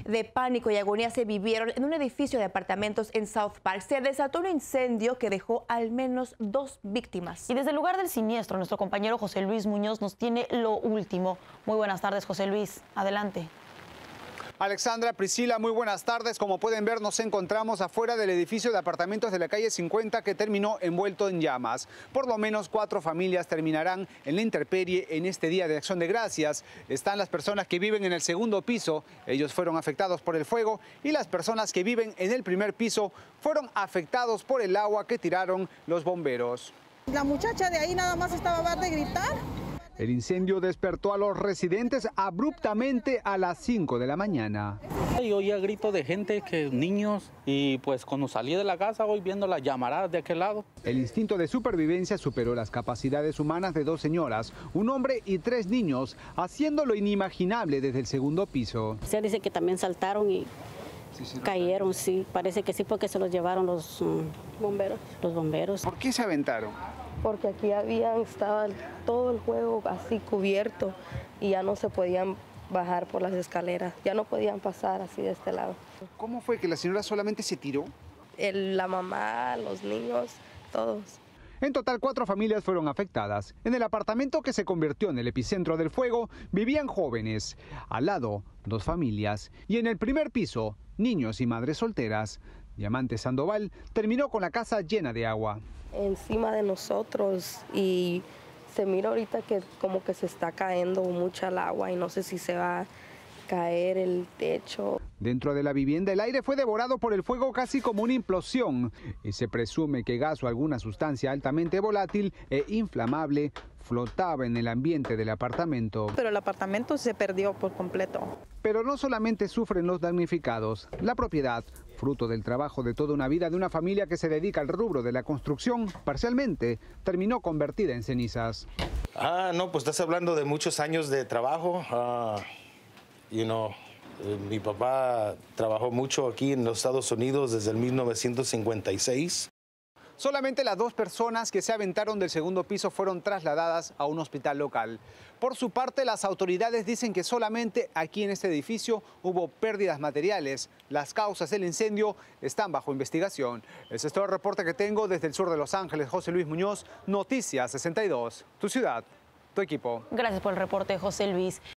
de pánico y agonía se vivieron en un edificio de apartamentos en South Park. Se desató un incendio que dejó al menos 2 víctimas. Y desde el lugar del siniestro, nuestro compañero José Luis Muñoz nos tiene lo último. Muy buenas tardes, José Luis. Adelante. Alexandra, Priscila, muy buenas tardes. Como pueden ver, nos encontramos afuera del edificio de apartamentos de la calle 50 que terminó envuelto en llamas. Por lo menos 4 familias terminarán en la intemperie en este Día de Acción de Gracias. Están las personas que viven en el segundo piso, ellos fueron afectados por el fuego, y las personas que viven en el primer piso fueron afectados por el agua que tiraron los bomberos. La muchacha de ahí nada más estaba de gritar. El incendio despertó a los residentes abruptamente a las 5 de la mañana. Yo oía gritos de gente, niños, y pues cuando salí de la casa voy viendo las llamaradas de aquel lado. El instinto de supervivencia superó las capacidades humanas de 2 señoras, un hombre y 3 niños, haciendo lo inimaginable desde el segundo piso. Se dice que también saltaron y cayeron, sí, parece que sí, porque se los llevaron los bomberos. ¿Por qué se aventaron? Porque aquí estaba todo el juego así cubierto y ya no se podían bajar por las escaleras, ya no podían pasar así de este lado. ¿Cómo fue que la señora solamente se tiró? La mamá, los niños, todos. En total, 4 familias fueron afectadas. En el apartamento que se convirtió en el epicentro del fuego vivían jóvenes. Al lado, 2 familias. Y en el primer piso, niños y madres solteras. Diamante Sandoval terminó con la casa llena de agua. Encima de nosotros, y se mira ahorita que como que se está cayendo mucha el agua y no sé si se va a caer el techo. Dentro de la vivienda el aire fue devorado por el fuego casi como una implosión y se presume que gas o alguna sustancia altamente volátil e inflamable flotaba en el ambiente del apartamento. Pero el apartamento se perdió por completo. Pero no solamente sufren los damnificados, la propiedad, fruto del trabajo de toda una vida de una familia que se dedica al rubro de la construcción, parcialmente terminó convertida en cenizas. No, pues estás hablando de muchos años de trabajo. Mi papá trabajó mucho aquí en los Estados Unidos desde el 1956. Solamente las 2 personas que se aventaron del segundo piso fueron trasladadas a un hospital local. Por su parte, las autoridades dicen que solamente aquí en este edificio hubo pérdidas materiales. Las causas del incendio están bajo investigación. Ese es todo el reporte que tengo desde el sur de Los Ángeles. José Luis Muñoz, Noticias 62. Tu ciudad, tu equipo. Gracias por el reporte, José Luis.